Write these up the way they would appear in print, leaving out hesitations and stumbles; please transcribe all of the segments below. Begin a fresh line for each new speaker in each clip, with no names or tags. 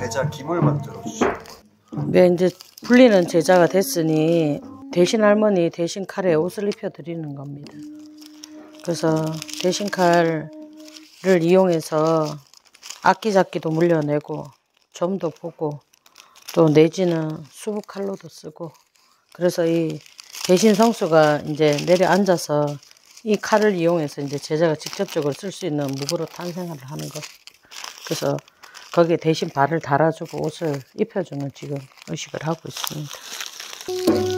제자 김을 만들어 주시는 거예요?
네, 이제 불리는 제자가 됐으니 대신 할머니 대신 칼에 옷을 입혀 드리는 겁니다. 그래서 대신 칼을 이용해서 악기잡기도 물려내고 점도 보고 또 내지는 수북 칼로도 쓰고, 그래서 이 대신 성수가 이제 내려앉아서 이 칼을 이용해서 이제 제자가 직접적으로 쓸 수 있는 무구로 탄생을 하는 것. 그래서 거기에 대신 발을 달아주고 옷을 입혀주는 지금 의식을 하고 있습니다.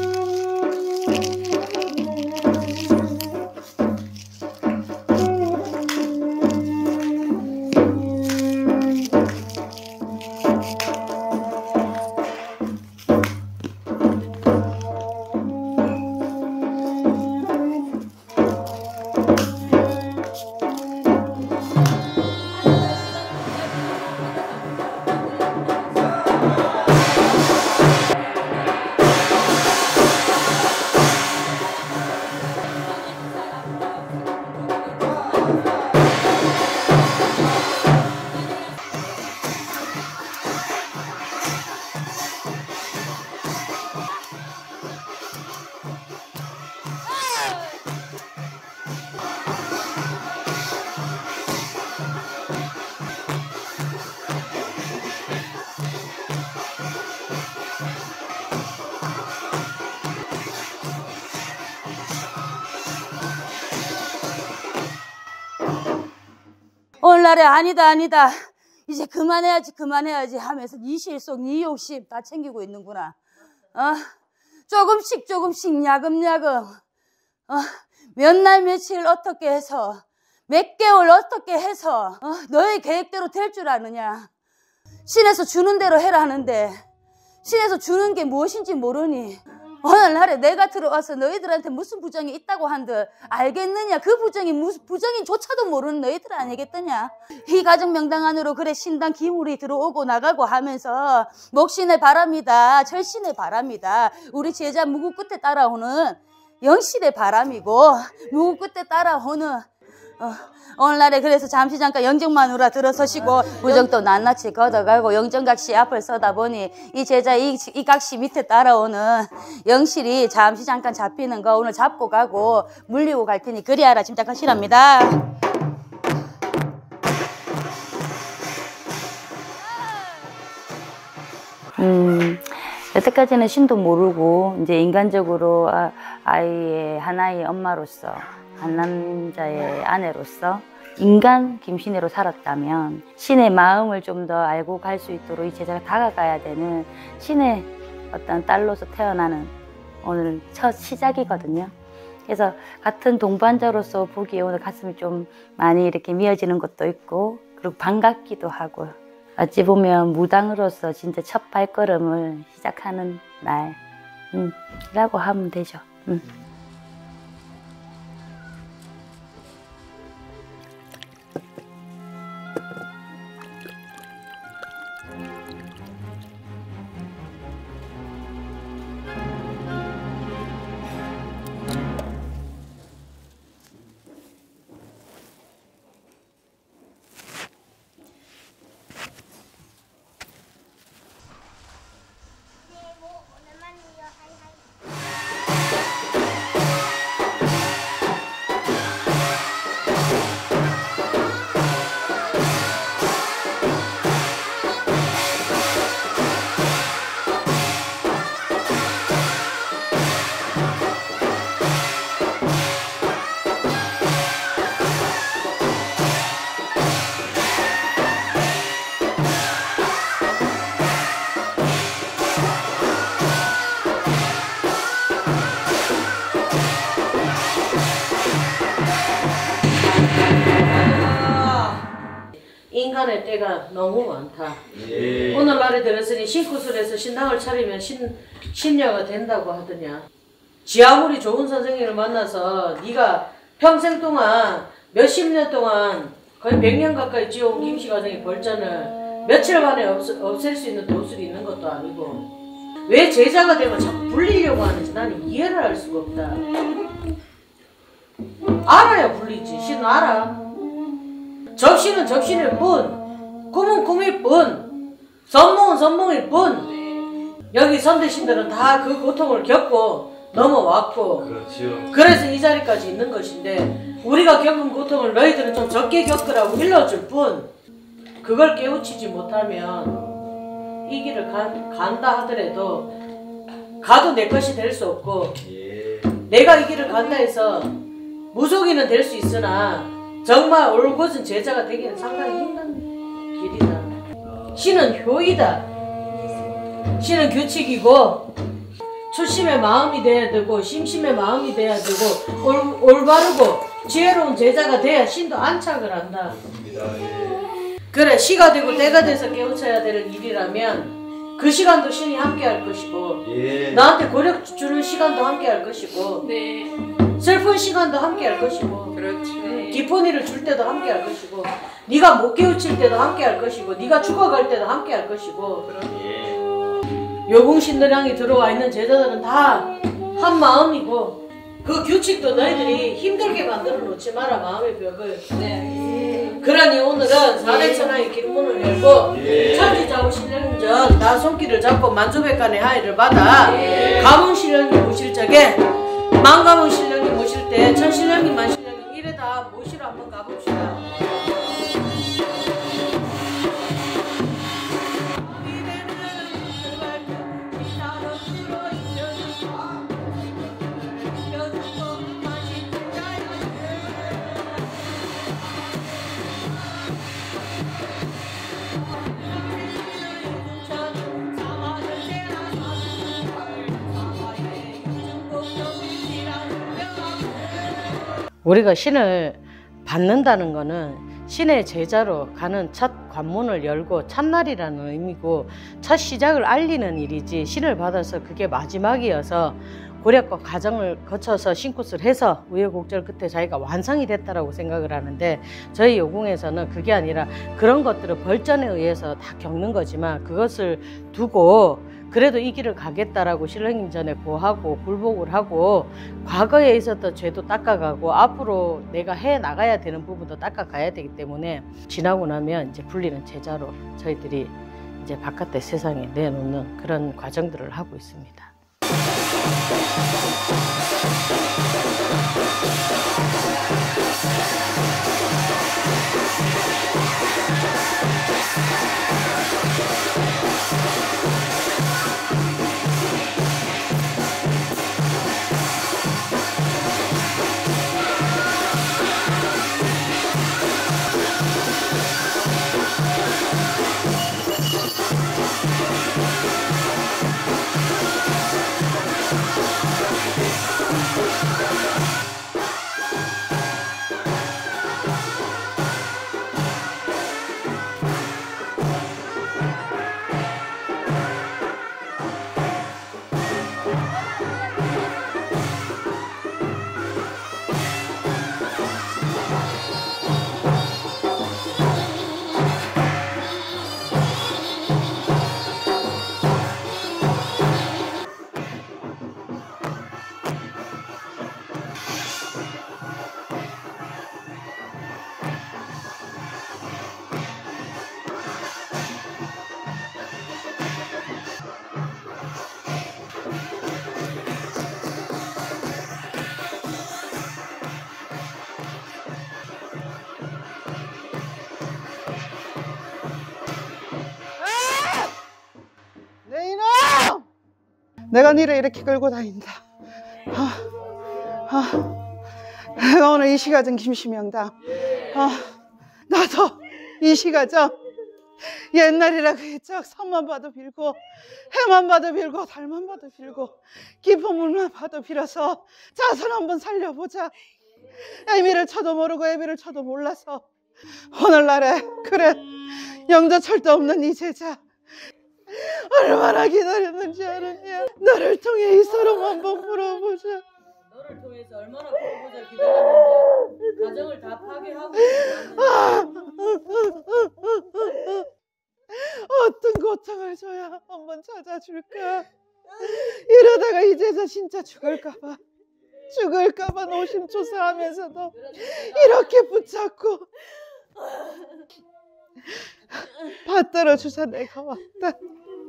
오늘날에 아니다 이제 그만해야지 하면서 네 실속 네 욕심 다 챙기고 있는구나. 조금씩 야금야금 몇 날 며칠 어떻게 해서 몇 개월 어떻게 해서 너의 계획대로 될 줄 아느냐. 신에서 주는 대로 해라 하는데 신에서 주는 게 무엇인지 모르니 오늘날에 내가 들어와서 너희들한테 무슨 부정이 있다고 한들 알겠느냐. 그 부정이 무슨 부정인조차도 모르는 너희들 아니겠더냐. 이 가정 명당 안으로 그래 신당 기물이 들어오고 나가고 하면서 목신의 바람이다 철신의 바람이다. 우리 제자 무구 끝에 따라오는 영실의 바람이고 무구 끝에 따라오는 오늘날에 그래서 잠시 잠깐 영정마누라 들어서시고 부정도 낱낱이 걷어가고 영정각시 앞을 서다 보니 이 제자 이 각시 밑에 따라오는 영실이 잠시 잠깐 잡히는 거 오늘 잡고 가고 물리고 갈 테니 그리하라 짐작하시랍니다. 여태까지는 신도 모르고 이제 인간적으로 아이의 하나의 엄마로서 한 남자의 아내로서 인간 김신혜로 살았다면 신의 마음을 좀 더 알고 갈 수 있도록 이 제자가 다가가야 되는 신의 어떤 딸로서 태어나는 오늘 첫 시작이거든요. 그래서 같은 동반자로서 보기에 오늘 가슴이 좀 많이 이렇게 미어지는 것도 있고 그리고 반갑기도 하고 어찌 보면 무당으로서 진짜 첫 발걸음을 시작하는 날이라고 하면 되죠.
인간의 때가 너무 많다. 오늘날에 들었으니 신구슬에서 신당을 차리면 신녀가 된다고 하더냐. 지 아무리 좋은 선생님을 만나서 네가 평생 동안 몇십 년 동안 거의 100년 가까이 지어온 김씨 가정의 벌전을 며칠 만에 없앨 수 있는 도술이 있는 것도 아니고 왜 제자가 되면 자꾸 불리려고 하는지 나는 이해를 할 수가 없다. 알아야 불리지. 신은 알아. 접시는 접시일 뿐, 꿈은 꿈일 뿐, 선몽은 선몽일 뿐 여기 선대신들은 다 그 고통을 겪고 넘어왔고
그렇지요.
그래서 이 자리까지 있는 것인데 우리가 겪은 고통을 너희들은 좀 적게 겪으라고 일러줄 뿐 그걸 깨우치지 못하면 이 길을 간다 하더라도 가도 내 것이 될 수 없고
예.
내가 이 길을 간다 해서 무속인은 될 수 있으나 정말 올곧은 제자가 되기는 상당히 힘든 길이다. 신은 효이다. 신은 규칙이고 초심의 마음이 돼야 되고 심심의 마음이 돼야 되고 올바르고 지혜로운 제자가 돼야 신도 안착을 한다. 그래 시가 되고 때가 돼서 깨우쳐야 될 일이라면 그 시간도 신이 함께 할 것이고
예.
나한테 고력 주는 시간도 함께 할 것이고
네.
슬픈 시간도 함께 할 것이고
그렇지.
기포니를 줄 때도 함께 할 것이고 네가 못 깨우칠 때도 함께 할 것이고 네가 죽어갈 때도 함께 할 것이고
예.
요궁신도량이 들어와 있는 제자들은 다 한 마음이고 그 규칙도 너희들이 힘들게 만들어 놓지 마라 마음의 벽을.
네.
그러니 오늘은 4대 천하의 길문을 열고
예.
천지자고 신령전 나 손길을 잡고 만조백간의 하의를 받아 가문 신령님 모실 적에 만가문 신령님 모실 때 천신령님 만신령님 이래 다 모시러 한번 가봅시다. 우리가 신을 받는다는 것은 신의 제자로 가는 첫 관문을 열고 첫날이라는 의미고 첫 시작을 알리는 일이지 신을 받아서 그게 마지막이어서 고력과 과정을 거쳐서 신굿을 해서 우여곡절 끝에 자기가 완성이 됐다라고 생각을 하는데 저희 요궁에서는 그게 아니라 그런 것들을 벌전에 의해서 다 겪는 거지만 그것을 두고 그래도 이 길을 가겠다라고 신령님 전에 고하고 굴복을 하고 과거에 있었던 죄도 닦아가고 앞으로 내가 해 나가야 되는 부분도 닦아가야 되기 때문에 지나고 나면 이제 불리는 제자로 저희들이 이제 바깥의 세상에 내놓는 그런 과정들을 하고 있습니다.
내가 니를 이렇게 끌고 다닌다. 내가 오늘 이 시가정 김시명당. 나도 이 시가정 옛날이라 그랬죠. 산만 봐도 빌고 해만 봐도 빌고 달만 봐도 빌고 깊은 물만 봐도 빌어서 자손 한번 살려보자. 애미를 쳐도 모르고 애비를 쳐도 몰라서 오늘날에 그래 영저철도 없는 이 제자 얼마나 기다렸는지 아느냐. 너를 통해 이 서름 한번 물어보자.
너를 통해서 얼마나 보고자 기다렸는데 가정을 다 파괴하고
어떤 고통을 줘야 한번 찾아줄까. 이러다가 이 제자 진짜 죽을까봐 노심초사하면서도 이렇게 붙잡고 받들어주자. 내가 왔다.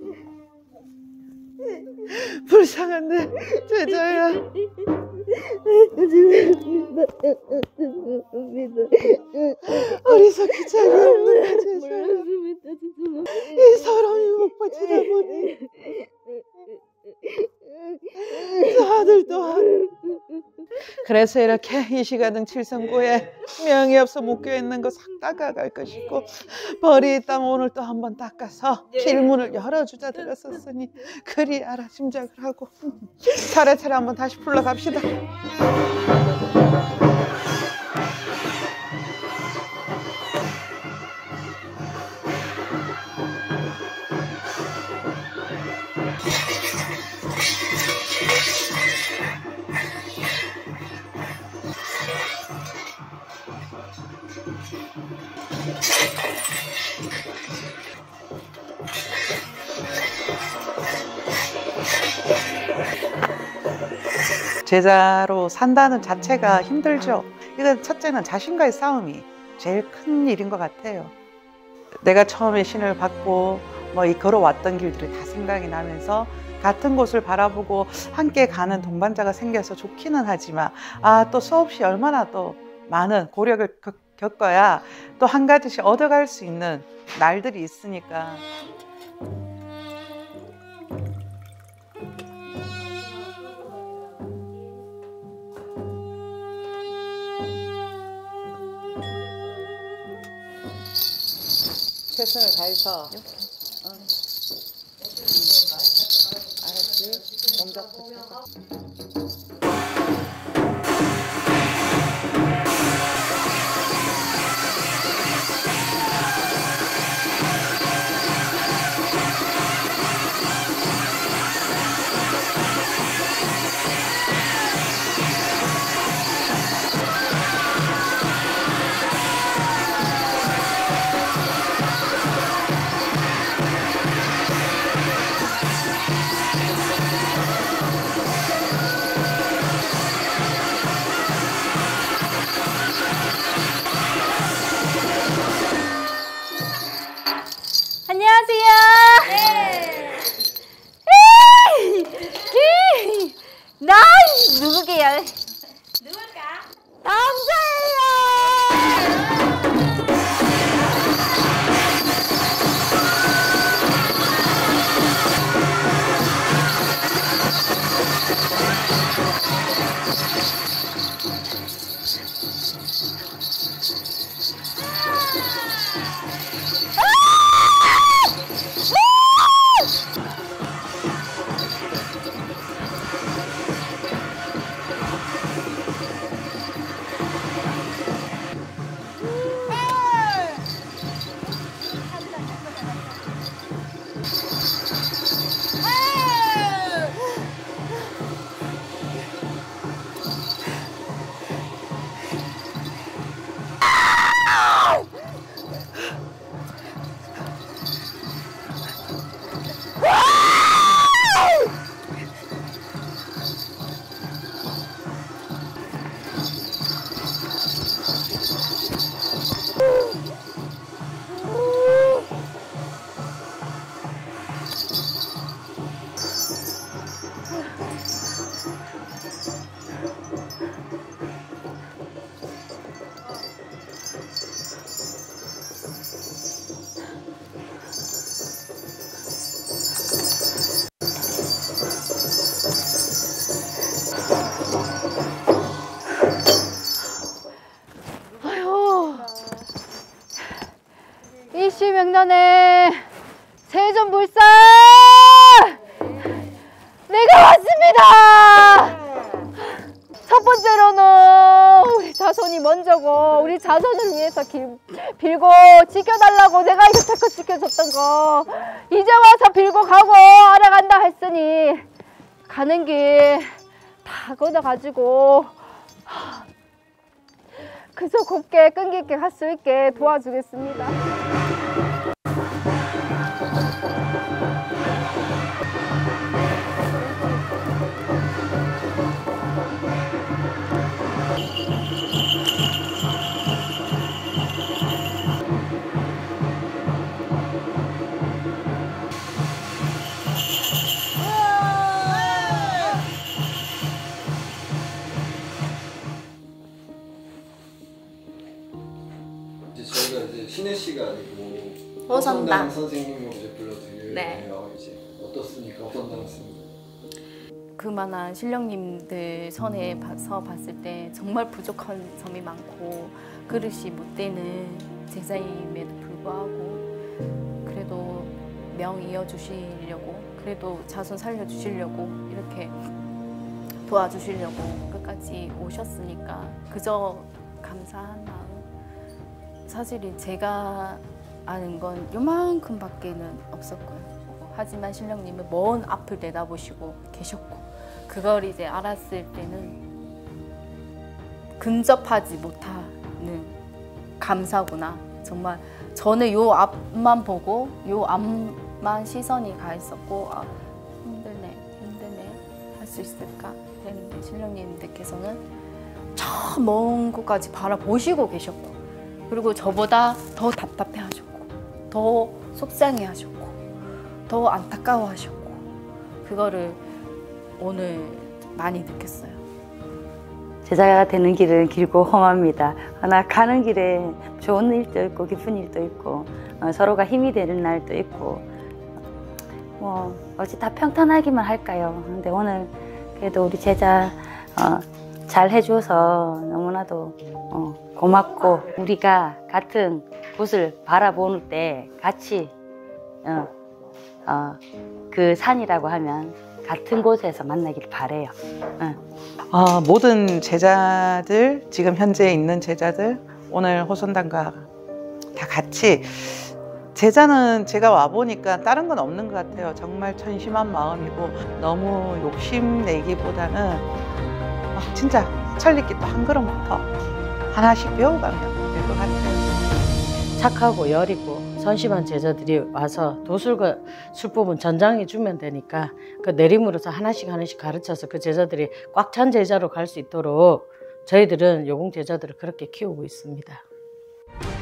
불쌍한 내 제자야. 어리석기 짝이 없는 내 제자야. 이 사람이 못 빠지다 보니 저 아들 또한. 그래서 이렇게 이 시가등 칠성고에 명이 없어 묶여있는 거 싹 닦아갈 것이고, 벌이 있다면 오늘 또 한번 닦아서 길문을 열어주자 들었었으니 그리 알아 짐작을 하고 차례차례 한번 다시 불러갑시다. 제자로 산다는 자체가 힘들죠. 이건 첫째는 자신과의 싸움이 제일 큰 일인 것 같아요. 내가 처음에 신을 받고 이 걸어왔던 길들이 다 생각이 나면서 같은 곳을 바라보고 함께 가는 동반자가 생겨서 좋기는 하지만 또 수없이 얼마나 또 많은 고력을 겪어야 또 한 가지씩 얻어갈 수 있는 날들이 있으니까. 최선을 다해서 알았지? 동작부터.
안녕하세요. 네. 나 누구게요?
누굴까?
남자예요. 일시명란에 세존불사 내가 왔습니다. 첫 번째로는 우리 자손이 먼저고 우리 자손을 위해서 빌고 지켜달라고 내가 여태껏 지켜줬던 거 이제 와서 빌고 가고 알아간다 했으니 가는 길 다 걷어가지고 그저 곱게 끈기 있게 갈 수 있게 도와주겠습니다.
저희가 이제 신혜 씨가 아니고
호선당
선생님으로 이제 불러드려요.
네.
이제 어떻습니까? 호선당 선생님.
그만한 신령님들 선에 서 봤을 때 정말 부족한 점이 많고 그릇이 못 되는 제자임에도 불구하고 그래도 명 이어주시려고 그래도 자손 살려주시려고 이렇게 도와주시려고 끝까지 오셨으니까 그저 감사한 마음. 사실은 제가 아는 건 요만큼밖에는 없었고요. 하지만 신령님은 먼 앞을 내다보시고 계셨고 그걸 이제 알았을 때는 근접하지 못하는 감사구나. 정말 저는 요 앞만 보고 요 앞만 시선이 가 있었고 아, 힘드네 할 수 있을까 했는데 신령님들께서는 저 먼 곳까지 바라보시고 계셨고 그리고 저보다 더 답답해 하셨고 더 속상해 하셨고 더 안타까워 하셨고 그거를 오늘 많이 느꼈어요.
제자가 되는 길은 길고 험합니다. 하나 가는 길에 좋은 일도 있고 기쁜 일도 있고 서로가 힘이 되는 날도 있고 뭐 어찌 다 평탄하기만 할까요? 근데 오늘 그래도 우리 제자 잘 해줘서 너무나도 고맙고 우리가 같은 곳을 바라보는 때 같이 그 산이라고 하면 같은 곳에서 만나길 바래요.
모든 제자들, 지금 현재 있는 제자들, 오늘 호선당과 다 같이 제자는 제가 와보니까 다른 건 없는 것 같아요. 정말 천심한 마음이고 너무 욕심내기보다는 진짜 천리길도 한 걸음부터 하나씩 배워가면 될 것 같아요.
착하고 여리고 선심한 제자들이 와서 도술과 술법은 전장해 주면 되니까 그 내림으로서 하나씩 가르쳐서 그 제자들이 꽉 찬 제자로 갈 수 있도록 저희들은 요공 제자들을 그렇게 키우고 있습니다.